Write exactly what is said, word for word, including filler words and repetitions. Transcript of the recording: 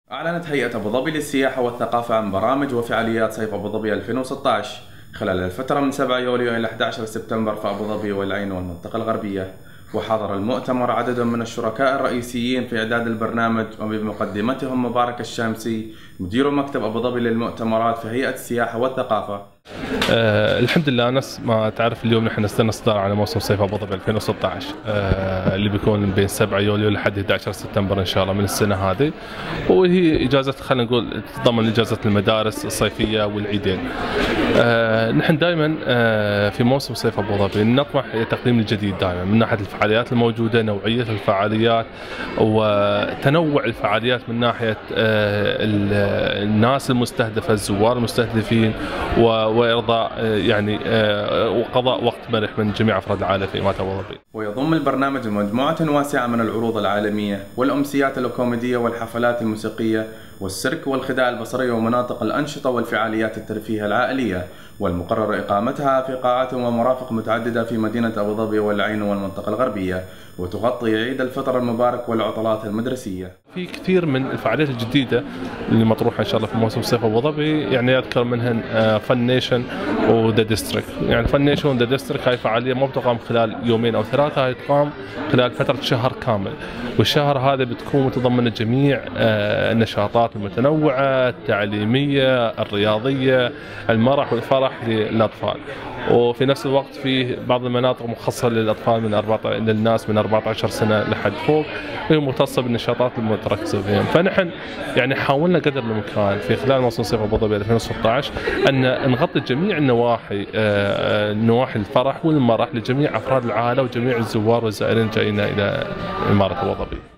أعلنت هيئة أبو ظبي للسياحة والثقافة عن برامج وفعاليات صيف أبو ظبي ألفين وستة عشر خلال الفترة من سبعة يوليو إلى أحد عشر سبتمبر في أبو ظبي والعين والمنطقة الغربية. وحضر المؤتمر عدد من الشركاء الرئيسيين في إعداد البرنامج وبمقدمتهم مبارك الشامسي مدير مكتب أبو ظبي للمؤتمرات في هيئة السياحة والثقافة. أه الحمد لله. نفس ما تعرف اليوم نحن نستنى الصدارة على موسم صيف أبو ظبي ألفين وستة عشر أه اللي بيكون بين سبعة يوليو لحد أحد عشر سبتمبر إن شاء الله من السنة هذه، وهي إجازة خلينا نقول تتضمن إجازة المدارس الصيفية والعيدين. أه نحن دائما أه في موسم صيف أبو ظبي نطمح إلى تقديم الجديد دائما من ناحية الفعاليات الموجودة، نوعية الفعاليات وتنوع الفعاليات من ناحية أه الناس المستهدفة، الزوار المستهدفين، وإرضاء يعني وقضاء وقت مرح من جميع أفراد العائلة في إمارة أبو ظبي. ويضم البرنامج مجموعة واسعة من العروض العالمية والأمسيات الكوميدية والحفلات الموسيقية والسيرك والخداع البصرية ومناطق الأنشطة والفعاليات الترفيهية العائلية، والمقرر إقامتها في قاعات ومرافق متعددة في مدينة أبو ظبي والعين والمنطقة الغربية، وتغطي عيد الفطر المبارك والعطلات المدرسية. في كثير من الفعاليات الجديدة اللي مطروحة إن شاء الله في موسم صيف أبو ظبي، يعني أذكر منهن فن نيشن وذا ديستريكت. يعني فن نيشن وذا ديستريكت هاي فعالية ما بتقام خلال يومين أو ثلاثة، هاي تقام خلال فترة شهر كامل، والشهر هذا بتكون متضمنة جميع النشاطات المتنوعة التعليمية الرياضية المرح والفرح للأطفال. وفي نفس الوقت في بعض المناطق مخصصة للأطفال من أربعة للناس من أربعة عشر سنة لحد فوق، وهي مختصة بالنشاطات المتركزة فيهم. فنحن يعني حاولنا قدر الإمكان في خلال موسم صيف أبو ظبي ألفين وستة عشر أن نغطي جميع النواحي نواحي الفرح والمرح لجميع أفراد العائلة وجميع الزوار والزائرين جايين إلى إمارة أبو ظبي.